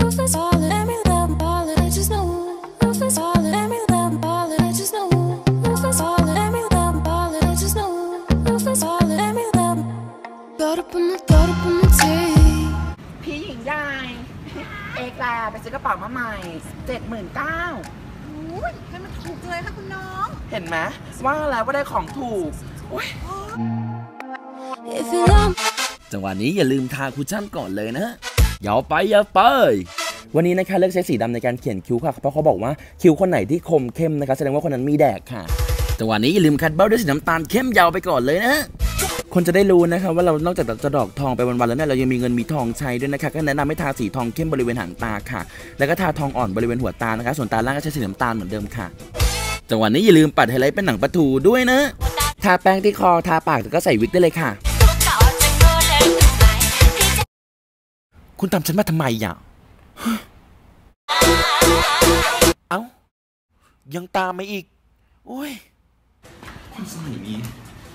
พี่หญิงใหญ่เอกแลไปซื้อกระเป๋ามาใหม่79,000 อุ้ยให้มันถูกเลยค่ะคุณน้องเห็นไหมว่าแล้วว่าได้ของถูกจังหวะนี้อย่าลืมทาคุชชั่นก่อนเลยนะอย่าไปวันนี้นะคะเลือกใช้สีดำในการเขียนคิ้วค่ะเพราะเขาบอกว่าคิ้วคนไหนที่คมเข้มนะคะแสดงว่าคนนั้นมีแดกค่ะจังหวะนี้อย่าลืมคัดเบ้าด้วยสีน้ำตาลเข้มยาวไปก่อนเลยนะคนจะได้รู้นะคะว่าเรานอกจากจะดอกทองไปวันๆแล้วเนี่ยเรายังมีเงินมีทองใช้ด้วยนะคะก็แนะนำให้ทาสีทองเข้มบริเวณหางตาค่ะแล้วก็ทาทองอ่อนบริเวณหัวตานะคะส่วนตาล่างก็ใช้สีน้ำตาลเหมือนเดิมค่ะจังหวะนี้อย่าลืมปัดไฮไลท์เป็นหนังปลาทูด้วยนะทาแป้งที่คอทาปากแล้วก็ใส่วิกได้เลยค่ะคุณตามฉันมาทำไมอ่ะเอ้ายังตามมาอีกโอ้ยคนสมัยนี้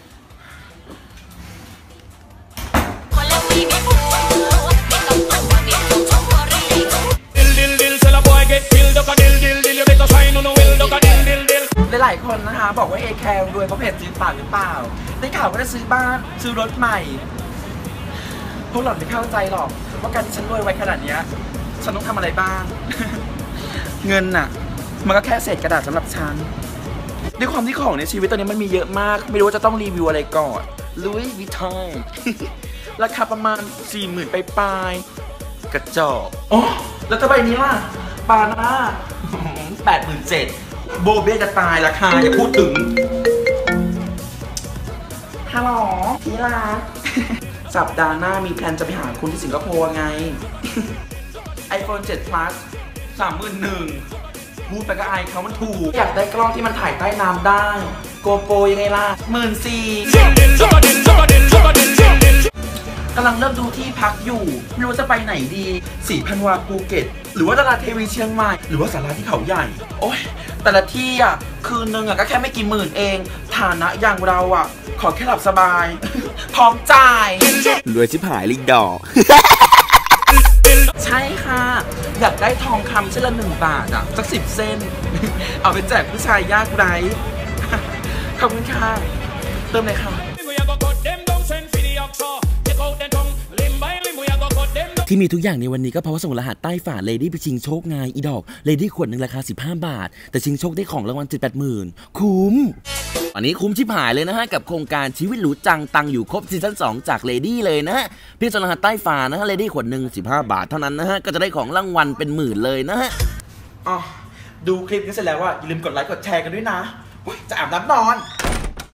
หลายๆคนนะคะบอกว่าเอแคร์รวยเพราะเพจซื้อปากหรือเปล่าได้ข่าวว่าจะซื้อบ้านซื้อรถใหม่พวกหล่อนไม่เข้าใจหรอกว่าการที่ฉันรวยไวขนาดนี้ฉันต้องทำอะไรบ้าง เงินน่ะมันก็แค่เศษกระดาษสำหรับฉันด้วยความที่ของในชีวิตตอนนี้มันมีเยอะมากไม่รู้ว่าจะต้องรีวิวอะไรก่อนลุยวิทอยราคาประมาณ 40,000 ปลายกระจอกอ๋อแล้วจะใบนี้ล่ะปาน่า 87,000โบเบ้จะตายราคาอย่าพูดถึงฮัลโหลพี่ลาสัปดาห์หน้ามีแพลนจะไปหาคุณที่สิงคโปร์ไง iPhone 7 Plus 31,000พูดไปก็อายเขามันถูกอยากได้กล้องที่มันถ่ายใต้น้ำได้โกโปรยังไงล่ะ14,000กำลังเริ่มดูที่พักอยู่ไม่รู้จะไปไหนดี4,000 วาภูเก็ตหรือว่าตลาดเทวีเชียงใหม่หรือว่าศาลาที่เขาใหญ่โอ้ยแต่ละที่อ่ะคืนนึงอ่ะก็แค่ไม่กี่หมื่นเองฐานะอย่างเราอ่ะขอแค่หลับสบายพร้อมจ่ายรวยชิบหายลิงดอกใช่ค่ะอยากได้ทองคำเส้นละ1 บาทอ่ะสัก10 เส้นเอาไปแจกผู้ชายยากไร้ขอบคุณค่ะเติมเลยค่ะที่มีทุกอย่างในวันนี้ก็เพราะว่าส่งรหัสใต้ฝาเลดี้ไปชิงโชคไงอีดอกเลดี้ขวดหนึ่งราคา15 บาทแต่ชิงโชคได้ของรางวัล70,000-80,000คุ้มอันนี้คุ้มชิบหายเลยนะฮะกับโครงการชีวิตหรูจังตังอยู่ครบซีซั่น2จากเลดี้เลยนะฮะเพียงส่งรหัสใต้ฝานะฮะเลดี้ขวดหนึ่ง15 บาทเท่านั้นนะฮะก็จะได้ของรางวัลเป็นหมื่นเลยนะฮะอ๋อดูคลิปนี้เสร็จแล้วว่าอย่าลืมกดไลค์กดแชร์กันด้วยนะจะอาบน้ำนอน